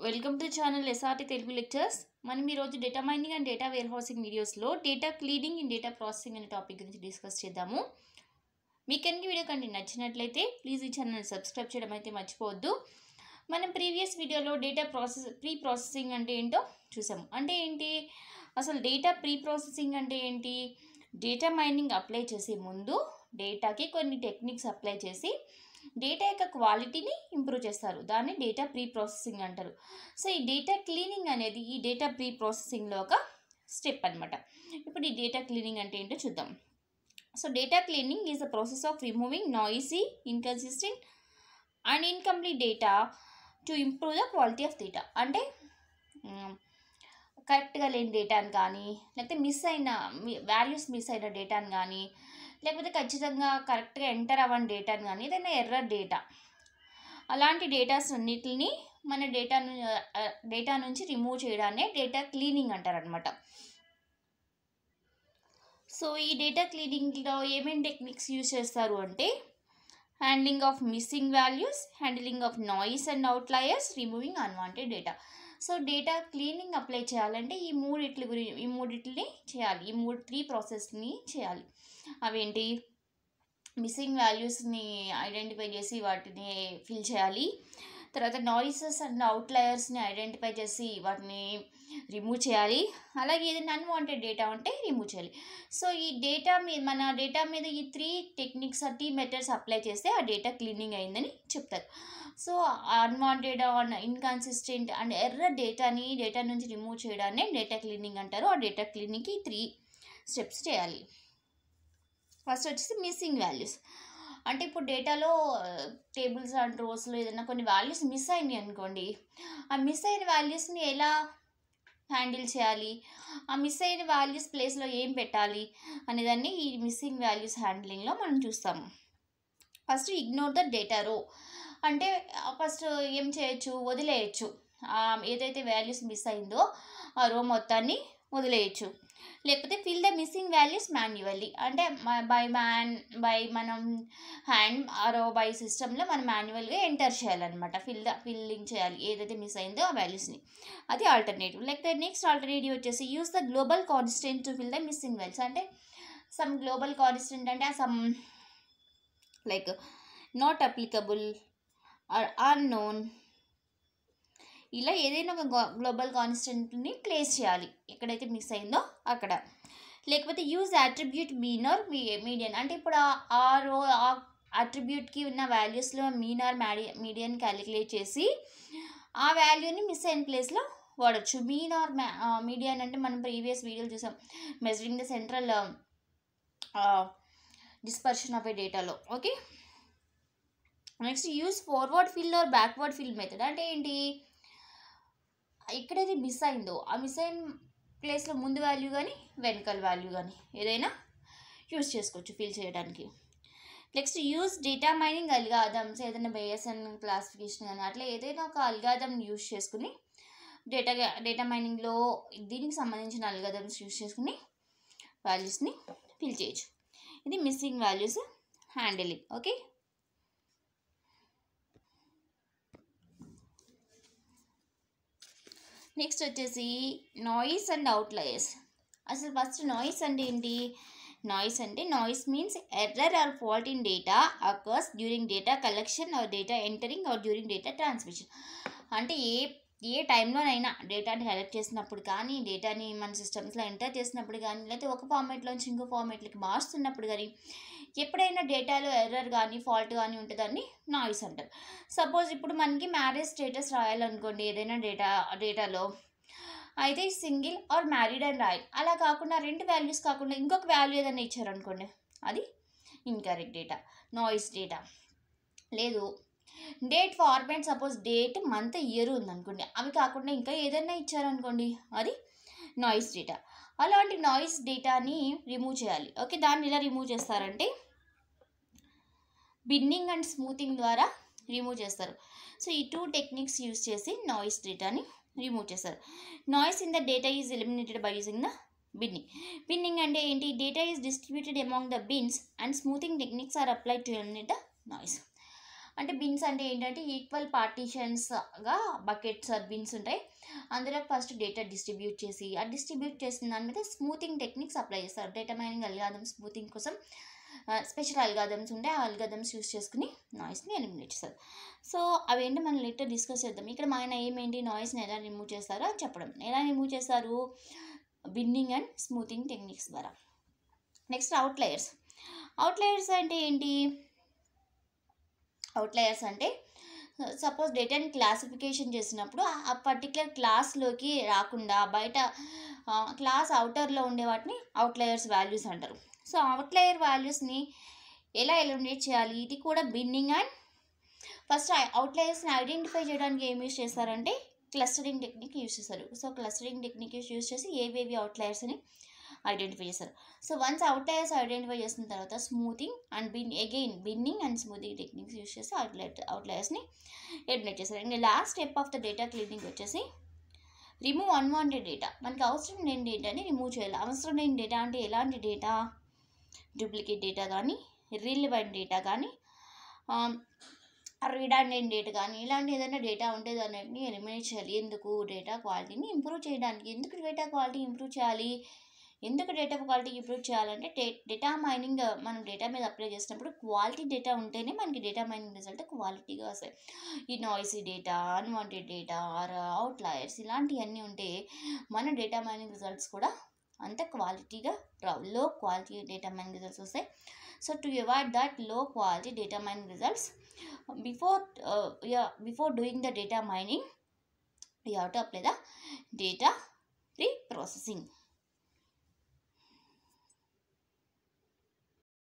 Welcome to channel SRT Telugu lectures. మనం ఈరోజు data mining and data warehousing వీడియోస్లో data cleaning in data processing అనే topic గురించి discuss చేద్దాము. మీకు కనుక వీడియో కంటెంట్ నచ్చినట్లయితే ప్లీజ్ ఈ ఛానల్ సబ్స్క్రైబ్ చేయడం అయితే మర్చిపోవద్దు. మనం ప్రీవియస్ వీడియోలో డేటా ప్రీ ప్రాసెసింగ్ అంటే ఏంటో చూసాము. అంటే ఏంటి, అసలు డేటా ప్రీ ప్రాసెసింగ్ అంటే ఏంటి? డేటా మైనింగ్ అప్లై చేసే ముందు డేటాకి కొన్ని టెక్నిక్స్ అప్లై చేసి డేటా యొక్క క్వాలిటీని ఇంప్రూవ్ చేస్తారు. దాన్ని డేటా ప్రీ ప్రాసెసింగ్ అంటారు. సో ఈ డేటా క్లీనింగ్ అనేది ఈ డేటా ప్రీ ప్రాసెసింగ్లో ఒక స్టెప్ అనమాట. ఇప్పుడు ఈ డేటా క్లీనింగ్ అంటే ఏంటో చూద్దాం. So data cleaning is the process of removing noisy, inconsistent and incomplete data to improve the quality of data. అంటే కరెక్ట్గా లేని డేటాని కానీ, లేకపోతే వాల్యూస్ మిస్ అయిన డేటాని కానీ, లేకపోతే ఖచ్చితంగా కరెక్ట్గా ఎంటర్ అవ్వని డేటాని కానీ, ఏదైనా ఎర్రర్ డేటా, అలాంటి డేటాస్ అన్నిటిని మన డేటా నుంచి రిమూవ్ చేయడాన్ని డేటా క్లీనింగ్ అంటారనమాట. సో ఈ డేటా క్లీనింగ్లో ఏమేమి టెక్నిక్స్ యూజ్ చేస్తారు అంటే handling of missing values, handling of noise and outliers, removing unwanted data. So data cleaning apply చేయాలంటే ఈ మూడిటిని చేయాలి. ఈ 3 ప్రాసెస్ని చేయాలి. అవేంటి? మిస్సింగ్ వాల్యూస్ని ఐడెంటిఫై చేసి వాటిని ఫిల్ చేయాలి. తర్వాత నాయిసెస్ అండ్ అవుట్లయర్స్ని ఐడెంటిఫై చేసి వాటిని రిమూవ్ చేయాలి. అలాగే ఏదైనా అన్వాంటెడ్ డేటా ఉంటే రిమూవ్ చేయాలి. సో ఈ మన డేటా మీద ఈ 3 టెక్నిక్స్ 3 మెథడ్స్ అప్లై చేస్తే ఆ డేటా క్లీనింగ్ అయిందని చెప్తారు. So unwanted, inconsistent and error data నుంచి రిమూవ్ చేయడాన్ని డేటా క్లీనింగ్ అంటారు. ఆ డేటా క్లీనింగ్కి 3 స్టెప్స్ చేయాలి. ఫస్ట్ వచ్చేసి మిస్సింగ్ వాల్యూస్. అంటే ఇప్పుడు డేటాలో టేబుల్స్ అండ్ రోస్లో ఏదైనా కొన్ని వాల్యూస్ మిస్ అయినాయి అనుకోండి, ఆ మిస్ అయిన వాల్యూస్ని ఎలా హ్యాండిల్ చేయాలి, ఆ మిస్ అయిన వాల్యూస్ ప్లేస్లో ఏం పెట్టాలి అనేదాన్ని ఈ మిస్సింగ్ వాల్యూస్ హ్యాండ్లింగ్లో మనం చూస్తాము. ఫస్ట్ ఇగ్నోర్ ద డేటా రో. అంటే ఫస్ట్ ఏం చేయొచ్చు? వదిలేయచ్చు. ఏదైతే వాల్యూస్ మిస్ అయిందో ఆ రో మొత్తాన్ని వదిలేయచ్చు. లేకపోతే fill the missing values manually. అంటే మనం హ్యాండ్ ఆరో బై సిస్టంలో మనం మాన్యువల్గా ఎంటర్ చేయాలన్నమాట. ఫిల్లింగ్ చేయాలి ఏదైతే మిస్ అయిందో ఆ వాల్యూస్ని. అది ఆల్టర్నేటివ్. లేకపోతే నెక్స్ట్ ఆల్టర్నేటివ్ వచ్చేసి use the global constant to fill the missing values. అంటే సమ్ గ్లోబల్ కాన్స్టెంట్ అంటే some like not applicable or unknown, ఇలా ఏదైనా ఒక గ్లోబల్ కాన్స్టెంట్ని ప్లేస్ చేయాలి ఎక్కడైతే మిస్ అయిందో అక్కడ. లేకపోతే use attribute mean or median. అంటే ఇప్పుడు ఆ అట్రిబ్యూట్కి ఉన్న వాల్యూస్లో మీన్ ఆర్ మీడియన్ క్యాలిక్యులేట్ చేసి ఆ వాల్యూని మిస్ అయిన ప్లేస్లో వాడచ్చు. మీన్ ఆర్ మీడియన్ అంటే మనం ప్రీవియస్ వీడియోలు చూసాం, measuring the central dispersion of a డేటాలో. Okay, next use forward fill or backward fill method. అంటే ఏంటి? ఎక్కడైతే మిస్ అయిందో ఆ మిస్ అయిన ప్లేస్లో ముందు వాల్యూ కానీ వెనకాల వాల్యూ కానీ ఏదైనా యూజ్ చేసుకోవచ్చు ఫిల్ చేయడానికి. Next use data mining algorithms. ఏదైనా బేయసన్ క్లాసిఫికేషన్ కానీ అట్లా ఏదైనా ఒక అల్గారిథమ్ యూజ్ చేసుకుని డేటా మైనింగ్లో దీనికి సంబంధించిన అల్గారిథమ్స్ యూజ్ చేసుకుని వాల్యూస్ని ఫిల్ చేయొచ్చు. ఇది missing values handling. Okay, next వచ్చేసి నాయిస్ అండ్ అవుట్లయర్స్. అసలు ఫస్ట్ నాయిస్ అంటే ఏంటి? Noise means error or fault in data occurs during data collection or data entering or during data transmission. అంటే ఏ టైంలోనైనా డేటాని కలెక్ట్ చేసినప్పుడు కానీ, డేటాని మన సిస్టమ్స్లో ఎంటర్ చేసినప్పుడు కానీ, లేకపోతే ఒక ఫార్మేట్లోంచి ఇంకో ఫార్మేట్లకి మారుస్తున్నప్పుడు కానీ, ఎప్పుడైనా డేటాలో ఎర్రర్ కానీ ఫాల్ట్ కానీ ఉంటుందని నాయిస్ అంటారు. సపోజ్ ఇప్పుడు మనకి మ్యారేజ్ స్టేటస్ రాయాలనుకోండి ఏదైనా డేటాలో, అయితే సింగిల్ ఆర్ మ్యారీడ్ అని రాయాలి. అలా కాకుండా 2 వాల్యూస్ కాకుండా ఇంకొక వాల్యూ ఏదైనా ఇచ్చారనుకోండి, అది ఇన్కరెక్ట్ డేటా, నాయిస్ డేటా. లేదు, date format suppose date, month, year ఉందనుకోండి, అవి కాకుండా ఇంకా ఏదైనా ఇచ్చారనుకోండి, అది నాయిస్ డేటా. అలాంటి నాయిస్ డేటాని రిమూవ్ చేయాలి. ఓకే, దాన్ని ఎలా రిమూవ్ చేస్తారంటే బిన్నింగ్ అండ్ స్మూతింగ్ ద్వారా రిమూవ్ చేస్తారు. సో ఈ 2 టెక్నిక్స్ యూజ్ చేసి నాయిస్ డేటాని రిమూవ్ చేస్తారు. Noise in the data is eliminated by using the binning అంటే ఏంటి? Data is distributed among the bins and smoothing techniques are applied to eliminate the noise. అంటే bins అంటే ఏంటంటే equal పార్టీషన్స్గా buckets or bins ఉంటాయి. అందులో first data distribute చేసి ఆ డిస్ట్రిబ్యూట్ చేసిన దాని మీద స్మూతింగ్ టెక్నిక్స్ అప్లై చేస్తారు. డేటా మైనింగ్ అల్గారిథమ్ స్మూతింగ్ కోసం స్పెషల్ అల్గారిథమ్స్ ఉంటే ఆ అల్గారిథమ్స్ యూస్ చేసుకుని నాయిస్ని ఎలిమినేట్ చేస్తారు. సో అవేంటి మనం లేటర్ డిస్కస్ చేద్దాం. ఇక్కడ మన ఏమేంటి నాయిస్ని ఎలా రిమూవ్ చేస్తారో అని చెప్పడం. ఎలా రిమూవ్ చేస్తారు? బిన్నింగ్ అండ్ స్మూతింగ్ టెక్నిక్స్ ద్వారా. Next outliers. అవుట్లయర్స్ అంటే ఏంటి? అవుట్లయర్స్ అంటే సపోజ్ డేటాని క్లాసిఫికేషన్ చేసినప్పుడు ఆ పర్టికులర్ క్లాస్లోకి రాకుండా బయట క్లాస్ అవుటర్లో ఉండే వాటిని అవుట్లయర్స్ వాల్యూస్ అంటారు. సో అవుట్లయర్ వాల్యూస్ని ఎలా ఎలిమినేట్ చేయాలి? ఇది కూడా బిన్నింగ్ అండ్ ఫస్ట్ అవుట్లయర్స్ని ఐడెంటిఫై చేయడానికి ఏం యూస్ చేస్తారంటే క్లస్టరింగ్ టెక్నిక్ యూస్ చేస్తారు. సో క్లస్టరింగ్ టెక్నిక్ యూస్ చేసి ఏవేవి అవుట్లయర్స్ని ఐడెంటిఫై చేస్తారు. సో వన్స్ అవుట్లయర్స్ ఐడెంటిఫై చేసిన తర్వాత smoothing and binning and smoothing techniques use చేసి అవుట్లయర్స్ని ఎలిమినేట్ చేస్తారు. ఇంకా last step of the data cleaning వచ్చేసి రిమూవ్ అన్వాంటెడ్ డేటా. మనకి అవసరం లేని డేటాని రిమూవ్ చేయాలి. అవసరం లేని డేటా అంటే ఎలాంటి డేటా? డూప్లికేట్ డేటా కానీ, ఇర్రిలెవెంట్ డేటా కానీ, రిడాండెంట్ డేటా కానీ, ఇలాంటి ఏదైనా డేటా ఉంటే దాన్ని ఎలిమినేట్ చేయాలి. ఎందుకు? డేటా క్వాలిటీని ఇంప్రూవ్ చేయడానికి. ఎందుకు డేటా క్వాలిటీ ఇంప్రూవ్ చేయాలి? ఎందుకు డేటా క్వాలిటీ ఇంప్రూవ్ చేయాలంటే డేటా మైనింగ్ మనం డేటా మీద అప్లై చేసినప్పుడు క్వాలిటీ డేటా ఉంటేనే మనకి డేటా మైనింగ్ రిజల్ట్ క్వాలిటీగా వస్తాయి. ఈ noisy data, unwanted data or outliers ఇలాంటివన్నీ ఉంటే మన డేటా మైనింగ్ రిజల్ట్స్ కూడా అంత క్వాలిటీగా రావు. Low quality data mining results వస్తాయి. So to avoid that low quality data mining results before doing the data mining, we have to apply the data pre-processing.